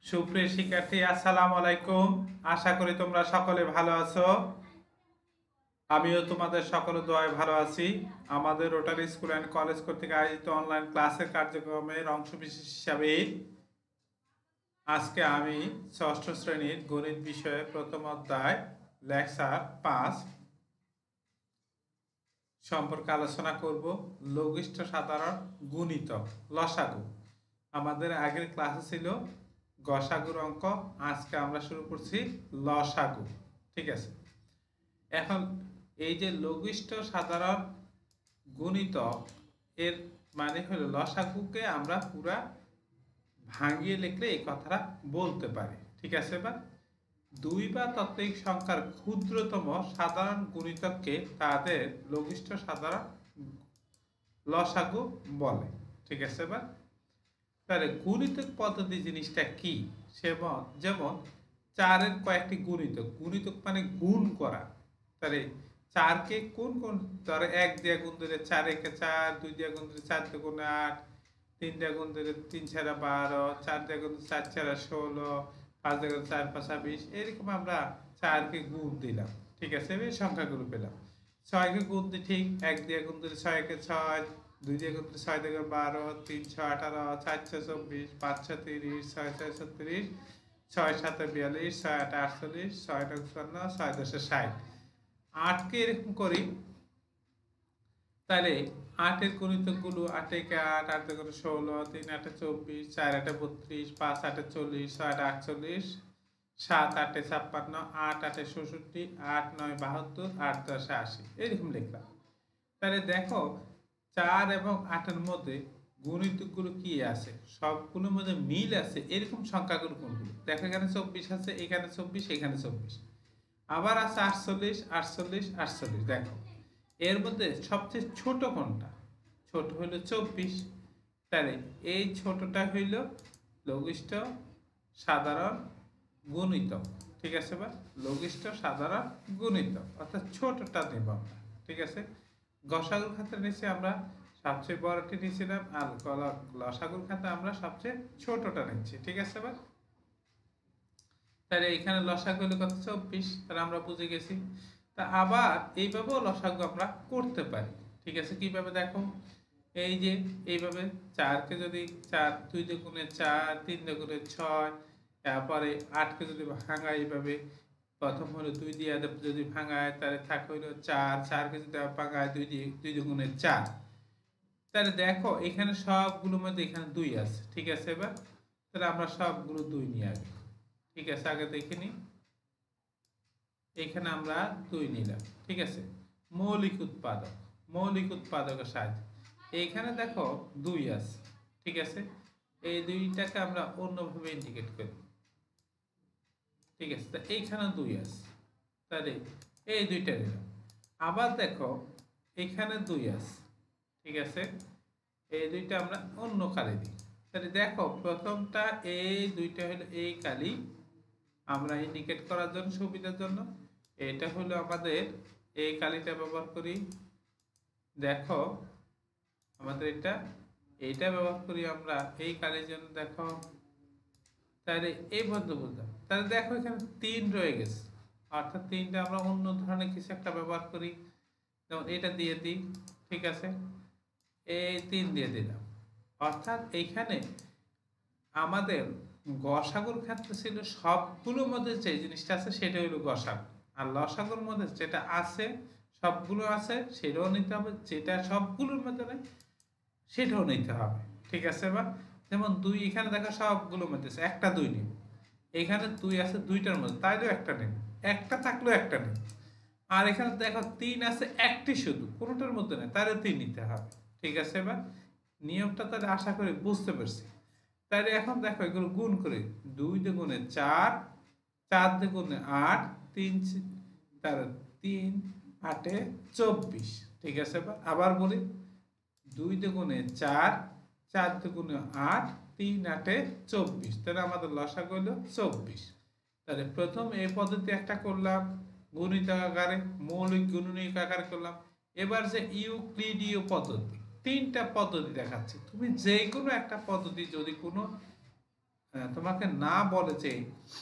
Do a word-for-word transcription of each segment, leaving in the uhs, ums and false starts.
সুপ্রিয় শিক্ষার্থী, আসসালামু আলাইকুম। আশা করি তোমরা সকলে ভালো আছো। আমিও তোমাদের সকল দোয়ায় ভালো আছি। আমাদের রোটারি স্কুল অ্যান্ড কলেজ কর্তৃক আয়োজিত অনলাইন ক্লাসের কার্যক্রমের অংশবিশেষ হিসাবে আজকে আমি ষষ্ঠ শ্রেণীর গণিত বিষয়ে প্রথম অধ্যায় লেকচার পাঁচ সম্পর্কে আলোচনা করব। লঘিষ্ঠ সাধারণ গুণিতক লসাগু। আমাদের আগের ক্লাসে ছিল গসাগুর অঙ্ক, আজকে আমরা শুরু করছি লসাগু। ঠিক আছে, এখন এই যে লঘিষ্ঠ সাধারণ গুণিতক এর মানে হলো লসাগুকে আমরা পুরা ভাঙিয়ে লিখলে এই কথাটা বলতে পারি। ঠিক আছে, বা দুই বা ততোধিক সংখ্যার ক্ষুদ্রতম সাধারণ গুণিতককে তাদের লঘিষ্ঠ সাধারণ লসাগু বলে। ঠিক আছে, বা তাহলে গুণিতক পদ্ধতি জিনিসটা কি? সেমন যেমন চারের কয়েকটি গুণিতক, গুণিতক মানে গুণ করা। তাহলে চারকে কোন কোন, ধরো এক দিয়ে গুণ দিলে চার একে চার, দুই দিয়ে গুণ দিলে চার দুগুণে আট, তিন দিয়ে গুণ দিলে তিন ছাড়া বারো, চার দিয়ে গুণ দিলে চার ছাড়া ষোলো, পাঁচ দিয়ে গুণ চার পাঁচা বিশ, এরকম আমরা চারকে গুণ দিলাম। ঠিক আছে, এই সংখ্যাগুলো পেলাম। ছয়কে গুণ দিই ঠিক, এক দিয়ে গুণ দিলে ছয় একে ছয়, দুই দিয়ে গুণ দিলে ছয় থেকে বারো, তিন ছয় আঠারো, চার ছয় চব্বিশ, পাঁচ ছয় তিরিশ, ছয় ছয় ছত্রিশ, ছয় সাতে বিয়াল্লিশ, ছয় আটে আটচল্লিশ, ছয় নয় চুয়ান্ন, ছয় দশে ষাট। আটকে এরকম করি, তাহলে আটের গুণিতকগুলো আট একে আট, আট দুগুণে ষোলো, তিন আটে চব্বিশ, চার আটে বত্রিশ, পাঁচ আটে চল্লিশ, ছয় আটে আটচল্লিশ, সাত আটে ছাপ্পান্ন, আট আটে ষষট্টি, আট নয় বাহাত্তর, আট দশে আশি, এরকম লিখলাম। তাহলে দেখো চার এবং আটের মধ্যে গুণিতকগুলো কি আছে, সবগুলোর মধ্যে মিল আছে এরকম সংখ্যাগুলো কোনগুলো? দেখো এখানে চব্বিশ আছে, এখানে চব্বিশ, এখানে চব্বিশ, আবার আছে আটচল্লিশ আটচল্লিশ আটচল্লিশ। দেখো এর মধ্যে সবচেয়ে ছোট কোনটা? ছোট হইল চব্বিশ। তাহলে এই ছোটটা হইল লঘিষ্ঠ সাধারণ গুণিতক। ঠিক আছে, বা লঘিষ্ঠ সাধারণ গুণিতক অর্থাৎ ছোটটা নেব আমরা। ঠিক আছে, গসাগুর ক্ষেত্রে নিচে আমরা সবচেয়ে বড়টি নিয়েছিলাম, আর লসাগুর ক্ষেত্রে আমরা সবচেয়ে ছোটটা নিচ্ছি। ঠিক আছে, বা তাহলে এখানে লসাগু হলো কত? চব্বিশ। তাহলে আমরা বুঝে গেছি। তা আবার এইভাবেও লসাগু আমরা করতে পারি। ঠিক আছে, কিভাবে দেখো, এই যে এইভাবে চারকে যদি চার, দুই দুগুণে চার, তিন দুগুণে ছয়, তারপরে আটকে যদি ভাঙায় এইভাবে, প্রথম হলো দুই দিয়ে যদি ভাঙায় তাহলে থাকে হইলো চার, চারকে যদি ভাঙায় দুই দিয়ে, দুই দুগুণে চার। তাহলে দেখো এখানে সবগুলোর মধ্যে এখানে দুই আছে। ঠিক আছে, এবার তাহলে আমরা সবগুলো দুই নিয়ে আসবো। ঠিক আছে, আগে দেখে নিই। এখানে আমরা দুই নিলাম। ঠিক আছে, মৌলিক উৎপাদক, মৌলিক উৎপাদকের সাহায্যে এইখানে দেখো দুই আছে। ঠিক আছে, এই দুইটাকে আমরা অন্যভাবে ইন্ডিকেট করি। ঠিক আছে, তা এইখানে দুই আছে, তাহলে এই দুইটা নিলাম। আবার দেখো এখানে দুই আছে। ঠিক আছে, এই দুইটা আমরা অন্য কালি দিই। তাহলে দেখো প্রথমটা এই দুইটা হলো এই কালি, আমরা ইন্ডিকেট করার জন্য সুবিধার জন্য এটা হলো আমাদের এই কালিটা ব্যবহার করি। দেখো আমাদের এটা এইটা ব্যবহার করি আমরা এই কালির জন্য। দেখো তাহলে এই বদ্ধ বুঝলাম। তাহলে দেখো এখানে তিন রয়ে গেছে, অর্থাৎ তিনটা আমরা অন্য ধরনের কিছু একটা ব্যবহার করি, যেমন এটা দিয়ে দিই। ঠিক আছে, এই তিন দিয়ে দিলাম। অর্থাৎ এইখানে আমাদের গসাগুর ক্ষেত্রে ছিল সবগুলোর মধ্যে যে জিনিসটা আছে সেটা হলো গসাগু, আর লসাগুর মধ্যে যেটা আছে সবগুলো আছে সেটাও নিতে হবে, যেটা সবগুলোর মধ্যে নেই সেটাও নিতে হবে। ঠিক আছে, বা যেমন দুই, এখানে দেখো সবগুলোর মধ্যে আছে, একটা দুই নিব। এখানে দুই আছে দুইটার মধ্যে, তাইলেও একটা নেব, একটা থাকলেও একটা নেব। আর এখানে দেখো তিন আছে একটি শুধু, কোনোটার মধ্যে নেই, তাহলে তিন নিতে হবে। ঠিক আছে, বা নিয়মটা তাহলে আশা করি বুঝতে পারছি। তাহলে এখন দেখো এগুলো গুণ করি, দুই দুগুণে চার, চার দুগুণে আট, তিন তার তিন আটে চব্বিশ। ঠিক আছে, আবার বলি দুই দুগুণে চার, চার দুগুণে আট, তিন আটে চব্বিশ। তাহলে আমাদের লসাগু হলো চব্বিশ। তাহলে প্রথম এই পদ্ধতি একটা করলাম গুণিতক আকারে, মৌলিক গুণনীয়ক আকারে করলাম। এবার যে ইউক্লিডীয় পদ্ধতি, তিনটা পদ্ধতি দেখাচ্ছে, তুমি যে কোনো একটা পদ্ধতি যদি কোনো আহ, তোমাকে না বলে যে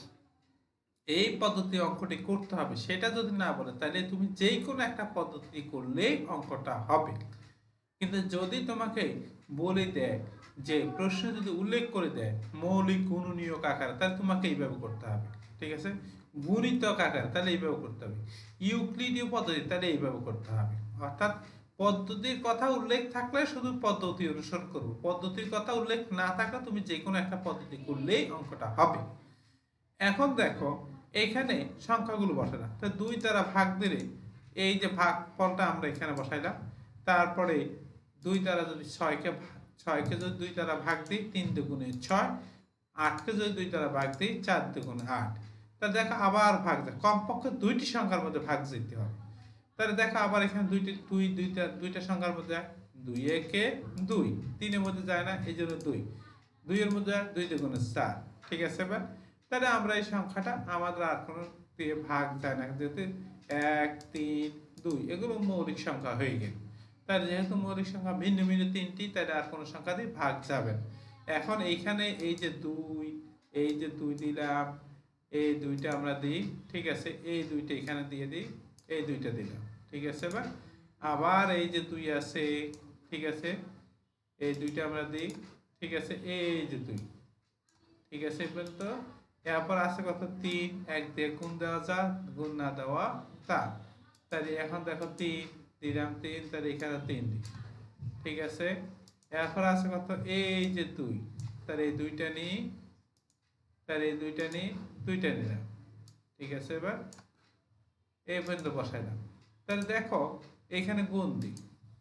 এই পদ্ধতি অঙ্কটি করতে হবে, সেটা যদি না বলে তাহলে তুমি যেই কোনো একটা পদ্ধতি করলেই অঙ্কটা হবে। কিন্তু যদি তোমাকে বলে দেয় যে প্রশ্ন যদি উল্লেখ করে দেয় মৌলিক গুণনীয়ক আকারে, তাহলে তোমাকে এইভাবে করতে হবে। ঠিক আছে, গুণিতক আকারে তাহলে এইভাবে করতে হবে, ইউক্লিডীয় পদ্ধতি তাহলে এইভাবে করতে হবে। অর্থাৎ পদ্ধতির কথা উল্লেখ থাকলে শুধু পদ্ধতি অনুসরণ করবো, পদ্ধতির কথা উল্লেখ না থাকলে তুমি যে কোনো একটা পদ্ধতি করলেই অঙ্কটা হবে। এখন দেখো এখানে সংখ্যাগুলো বসালাম, তো দুই দ্বারা ভাগ দিলে এই যে ভাগ ফলটা আমরা এখানে বসাইলাম। তারপরে দুই দ্বারা যদি ছয়কে ছয়কে যদি দুই দ্বারা ভাগ দিই তিন দুগুণে ছয়, আটকে যদি দুই দ্বারা ভাগ দিই চার দুগুণে আট। তাহলে দেখো আবার ভাগ যায়, কমপক্ষে দুইটি সংখ্যার মধ্যে ভাগ যেতে হবে। তাহলে দেখো আবার এখানে দুইটি দুই দুইটা দুইটা সংখ্যার মধ্যে যায়, দুই একে দুই, তিনের মধ্যে যায় না এই জন্য দুই, দুইয়ের মধ্যে যায় দুই দুগুণে চার। ঠিক আছে, এবার তাহলে আমরা এই সংখ্যাটা আমাদের আর কোনো দিয়ে ভাগ যায় না, যেহেতু এক তিন দুই এগুলো মৌলিক সংখ্যা হয়ে গেল। তাহলে যেহেতু মৌলিক সংখ্যা ভিন্ন ভিন্ন তিনটি, তাহলে আর কোনো সংখ্যা দিয়ে ভাগ যাবে না। এখন এইখানে এই যে দুই, এই যে দুই দিলাম, এই দুইটা আমরা দিই। ঠিক আছে, এই দুইটা এখানে দিয়ে দিই, এই দুইটা দিলাম। ঠিক আছে, এবার আবার এই যে দুই আছে, ঠিক আছে, এই দুইটা আমরা দিই। ঠিক আছে, এই যে দুই। ঠিক আছে, এবার তো এরপর আছে কত তিন, এক দিয়ে গুণ দেওয়া যা, গুণ না দেওয়া তা। তাহলে এখন দেখো তিন দিলাম, তিন তাহলে এখানে তিন দিই। ঠিক আছে, এরপর আছে কত এই যে দুই, তাহলে এই দুইটা নিই, তাহলে এই দুইটা নিই, দুইটা নিলাম। ঠিক আছে, এবার এই পর্যন্ত বসাইলাম। তাহলে দেখো এখানে গুণ দিই,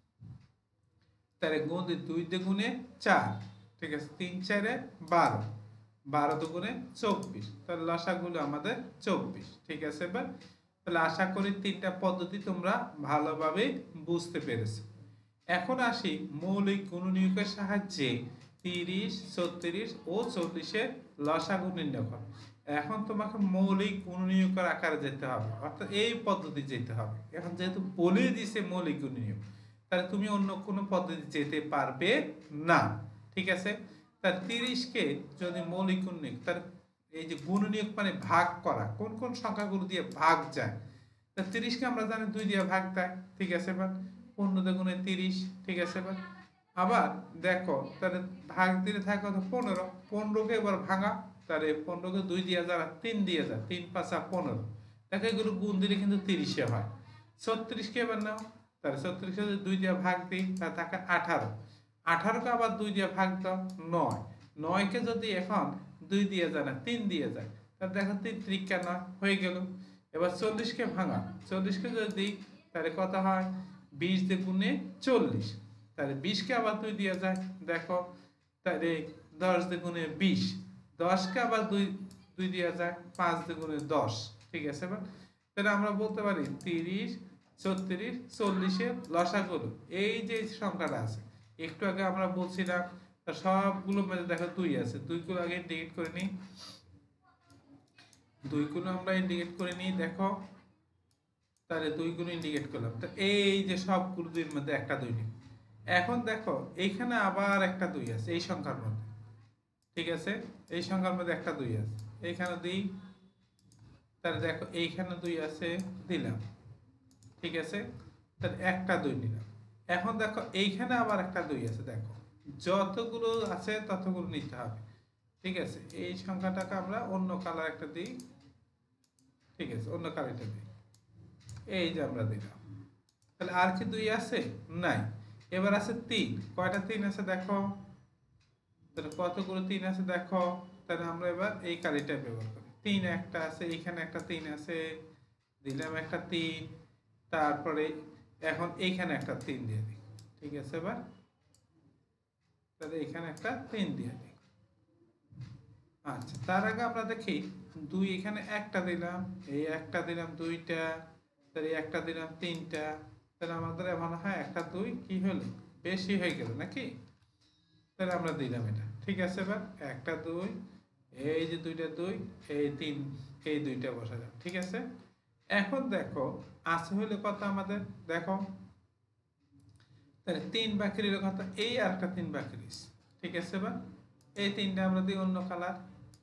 তাহলে গুণ দিই দুই দুগুণে চার। ঠিক আছে, তিন চারে বারো, বারো দুগুণে চব্বিশ, তাহলে লসাগুলো আমাদের চব্বিশ। ঠিক আছে, এবার তাহলে আশা করি তিনটা পদ্ধতি তোমরা ভালোভাবে বুঝতে পেরেছো। এখন আসি মৌলিক গুণনীয়কের সাহায্যে তিরিশ, ছত্রিশ ও চল্লিশের লসাগু নির্ণয় করো। এখন তোমাকে মৌলিক গুণনীয়কের আকারে যেতে হবে, অর্থাৎ এই পদ্ধতি যেতে হবে। এখন যেহেতু বলে দিছে মৌলিক গুণনীয়ক, তাহলে তুমি অন্য কোনো পদ্ধতি যেতে পারবে না। ঠিক আছে, তার তিরিশকে যদি মৌলিক গুণনীয়ক, তার এই যে গুণনীয়ক মানে ভাগ করা, কোন কোন সংখ্যাগুলো দিয়ে ভাগ যায়, তা তিরিশকে আমরা জানি দুই দিয়ে ভাগ দেয়। ঠিক আছে, এবার পনেরো দুগুণে তিরিশ। ঠিক আছে, এবার আবার দেখো তাহলে ভাগ দিলে থাকে কত পনেরো, পনেরোকে এবার ভাঙা, তাহলে পনেরোকে দুই দিয়ে যারা তিন দিয়ে যায়, তিন পাঁচা পনেরো। দেখো এগুলো গুণ দিলে কিন্তু তিরিশে হয়। ছত্রিশকে এবার নাও, তাহলে ছত্রিশকে যদি দুই দিয়ে ভাগ দিই তাহলে থাকে আঠারো, আঠারোকে আবার দুই দিয়ে ভাগ দাও নয়, নয়কে যদি এখন দুই দিয়ে যায় না তিন দিয়ে যায়, তাহলে দেখো তিন ত্রিকা নয় হয়ে গেল। এবার চল্লিশকে ভাঙা, চল্লিশকে যদি দিই তাহলে কত হয় বিশ দুগুণে চল্লিশ, তাহলে বিশকে আবার দুই দিয়ে যায় দেখো, তাহলে দশ দুগুণে বিশ, দশকে আবার দুই দুই দিয়ে যায় পাঁচ দুগুণে দশ। ঠিক আছে, এবার তাহলে আমরা বলতে পারি তিরিশ, ছত্রিশ, চল্লিশের লসাগুলো এই যে সংখ্যাটা আছে, একটু আগে আমরা বলছিলাম সবগুলো মধ্যে দেখো দুই আছে, দুইগুলো আগে ইন্ডিকেট করে নিই, দুইগুলো আমরা ইন্ডিকেট করে নিই। দেখো তাহলে দুইগুলো ইন্ডিকেট করলাম, তো এই যে সবগুলো দুইয়ের মধ্যে একটা দুই নেই। এখন দেখো এইখানে আবার একটা দুই আছে এই সংখ্যার মধ্যে। ঠিক আছে, এই সংখ্যার মধ্যে একটা দুই আছে, এইখানে দিই, তাহলে দেখো এইখানে দুই আছে দিলাম। ঠিক আছে, তাহলে একটা দুই নিলাম। এখন দেখো এইখানে আবার একটা দুই আছে, দেখো যতগুলো আছে ততগুলো নিতে হবে। ঠিক আছে, এই সংখ্যাটাকে আমরা অন্য কালার একটা দিই। ঠিক আছে, অন্য কালারটা দিই, এই যে আমরা দিলাম। তাহলে আর কি দুই আছে নাই, এবার আছে তিন, কয়টা তিন আছে দেখো, তাহলে কতগুলো তিন আছে দেখো, তাহলে আমরা এবার এই কালিটা ব্যবহার করি। তিন একটা আছে, এইখানে একটা তিন আছে, দিলাম একটা তিন, তারপরে এখন এইখানে একটা তিন দিয়ে দিই। ঠিক আছে, এবার তাহলে এখানে একটা তিন দিয়ে দিই। আচ্ছা, তার আগে আমরা দেখি দুই, এখানে একটা দিলাম, এই একটা দিলাম দুইটা, তাহলে একটা দিলাম তিনটা, তাহলে আমাদের মনে হয় একটা দুই কি হলো বেশি হয়ে গেল নাকি, তাহলে আমরা দিলাম এটা। ঠিক আছে, এবার একটা দুই, এই যে দুইটা দুই, এই তিন, এই দুইটা বসালাম। ঠিক আছে, এখন দেখো আছে হইলে কত আমাদের দেখো, তাহলে তিন বাকি রইল কত, এই আর একটা তিন বাকি রয়েছে। ঠিক আছে, এবার এই তিনটা আমরা দিই অন্য কালার,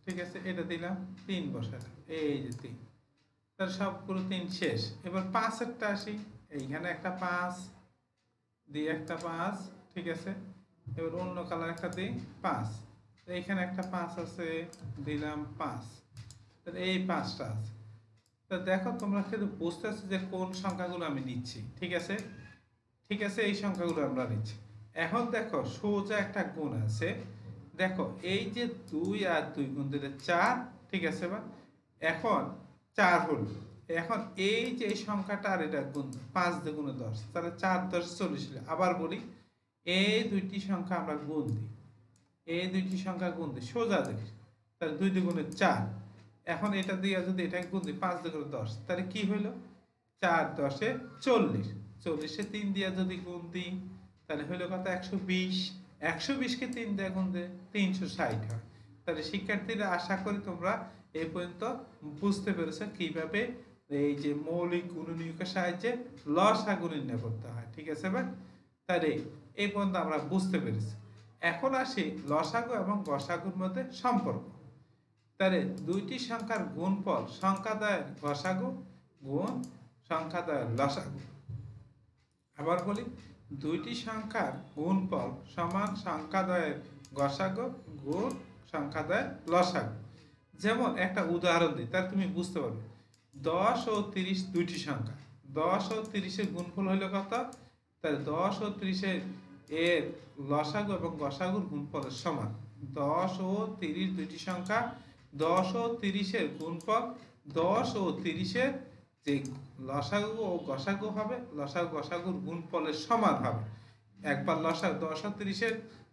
ঠিক আছে, এটা দিলাম, তিন বসালাম, এই যে তিন, তার সবগুলো তিন শেষ। এবার পাঁচেরটা আসি, এইখানে একটা পাঁচ দিই, একটা পাঁচ, ঠিক আছে। এবার অন্য কালার একটা দিই, পাঁচ, এইখানে একটা পাঁচ আছে, দিলাম পাঁচ, তাহলে এই পাঁচটা আছে। তা দেখো তোমরা কিন্তু বুঝতেছো যে কোন সংখ্যাগুলো আমি নিচ্ছি, ঠিক আছে। ঠিক আছে, এই সংখ্যাগুলো আমরা নিচ্ছি। এখন দেখো সোজা একটা গুণ আছে, দেখো এই যে দুই আর দুই গুণ দিলে চার, ঠিক আছে। বা এখন চার হল, এখন এই যে এই সংখ্যাটা আর এটা গুণ, পাঁচ দুগুণে দশ, তাহলে চার দশ চল্লিশ হলো। আবার বলি, এই দুইটি সংখ্যা আমরা গুণ দিই, এই দুইটি সংখ্যা গুণ দিই, সোজা জিনিস। তাহলে দুই দুগুণে চার, এখন এটা দিয়ে যদি এটা গুণ দিই, পাঁচ দুগুণে দশ, তাহলে কি হইলো, চার দশে চল্লিশ, চল্লিশে তিন দিয়ে যদি গুণ দিই তাহলে হইলো কত, একশো বিশ, একশো বিশকে তিন দিয়ে গুণ দিয়ে তিনশো ষাট হয়। তাহলে শিক্ষার্থীরা আশা করি তোমরা এই পর্যন্ত বুঝতে পেরেছো কিভাবে এই যে মৌলিক গুণনীয়কের সাহায্যে লসাগু নির্ণয় করতে হয়, ঠিক আছে ভাই। তাহলে এই পর্যন্ত আমরা বুঝতে পেরেছি। এখন আসি লসাগু এবং গসাগুর মধ্যে সম্পর্ক। তাহলে দুইটি সংখ্যার গুণফল সংখ্যাদ্বয়ের গসাগু গুণ সংখ্যাদ্বয়ের লসাগু। আবার বলি, দুইটি সংখ্যার গুণফল সমান সংখ্যাদ্বয়ের গসাগু গুণ সংখ্যাদ্বয়ের লসাগু। যেমন একটা উদাহরণ দিই, তাহলে তুমি বুঝতে পারবে। দশ ও তিরিশ দুইটি সংখ্যা, দশ ও তিরিশের গুণফল হইল কত, তাহলে দশ ও তিরিশের এর লসাগু এবং গসাগুর গুণফলের সমান। দশ ও তিরিশ দুইটি সংখ্যা, দশ ও তিরিশের গুণফল দশ ও তিরিশের যে লসাগু ও গসাগু হবে, লসাগু গসাগুর গুণফলের সমান হবে। একবার লসা দশ ও তিরিশের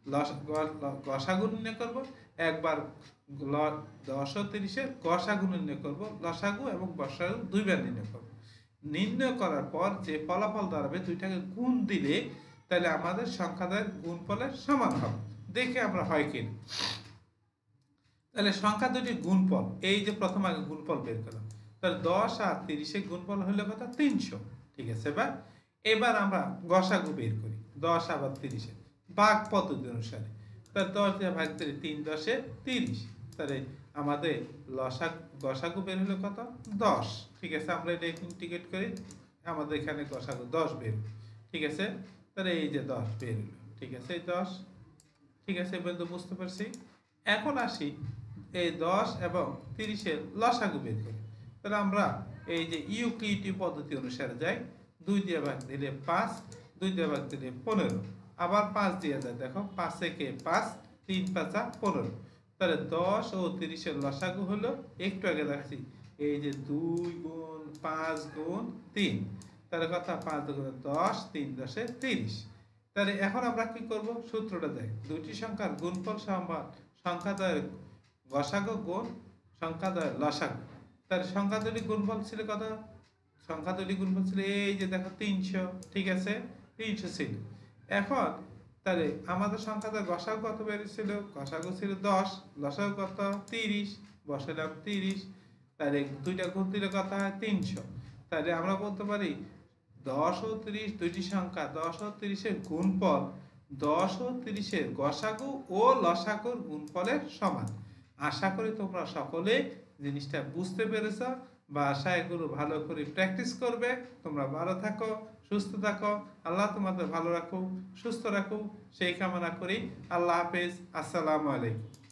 গসাগু নির্ণয় করবো, একবার দশ ও তিরিশের গসাগু নির্ণয় করবো, লসাগু এবং গসাগু দুইবার নির্ণয় করবো। নির্ণয় করার পর যে ফলাফল দাঁড়াবে, দুইটাকে গুণ দিলে তাহলে আমাদের সংখ্যাদ্বয়ের গুণফলের সমান হবে। দেখে আমরা হয় কিনা। তাহলে সংখ্যা দুটির গুণফল, এই যে প্রথম আগে গুণফল বের করলাম, তাহলে দশ আর তিরিশের গুণফল হলো কত, তিনশো, ঠিক আছে। এবার এবার আমরা গসাগু বের করি, দশ আবার তিরিশের ভাগ পদ্ধতি অনুসারে। তাহলে দশ দিয়ে ভাগ দিলে তিন দশে তিরিশ, তাহলে আমাদের লসা গসাগু বের হলো কত, দশ, ঠিক আছে। আমরা এটা ইন্টিগ্রেট করি, আমাদের এখানে গসাগু দশ বের, ঠিক আছে। তাহলে এই যে দশ বের হলো, ঠিক আছে, এই দশ, ঠিক আছে। এবার তো বুঝতে পারছি। এখন আসি এই দশ এবং তিরিশের লসাগু বের করি। তাহলে আমরা এই যে ইউক্লিডীয় পদ্ধতি অনুসারে যাই, দুই দিয়ে ভাগ দিলে পাঁচ, দুই দিয়ে ভাগ দিলে পনেরো, আবার পাঁচ দিয়ে যায়, দেখো পাঁচ একে পাঁচ, তিন পাঁচা পনেরো। তাহলে দশ ও তিরিশের লসাগু হলো, একটু আগে দেখাচ্ছি, এই যে দুই গুণ পাঁচ গুণ তিন, তাহলে কথা পাঁচ দুগুণে দশ, তিন দশে তিরিশ। তাহলে এখন আমরা কি করব, সূত্রটা দেখ, দুইটি সংখ্যার গুণফল সমান সংখ্যাদ্বয়ের গসাগু গুণ সংখ্যাদ্বয়ের লসাগু। তাহলে সংখ্যা দুটি গুণফল ছিল কত, সংখ্যা দুটি গুণফল ছিল এই যে দেখো তিনশো, ঠিক আছে, তিনশো ছিল। এখন তাহলে আমাদের সংখ্যাদ্বয়ের গসাগু কত বেরিয়েছিল, গসাগু ছিল দশ, লসাগু কত তিরিশ, বসালাম তিরিশ, তাহলে দুইটা গুণ দিলে কত হয়, তিনশো। তাহলে আমরা বলতে পারি দশ ও তিরিশ দুইটি সংখ্যা, দশ ও তিরিশের গুণফল দশ ও তিরিশের গসাগু ও লসাগুর গুণফলের সমান। আশা করি তোমরা সকলে জিনিসটা বুঝতে পেরেছ, বা আশা এগুলো ভালো করে প্র্যাকটিস করবে। তোমরা ভালো থাকো, সুস্থ থাকো, আল্লাহ তোমাদের ভালো রাখুক, সুস্থ রাখুক, সেই কামনা করি। আল্লাহ হাফেজ, আসসালামু আলাইকুম।